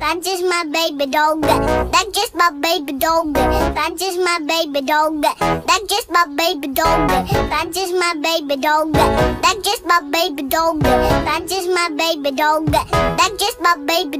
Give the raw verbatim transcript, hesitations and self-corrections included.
That's just my baby dog. That's just my baby dog. That's just my baby dog. That's just my baby dog. That's just my baby dog. That's just my baby dog. That's just my baby dog. That's just my baby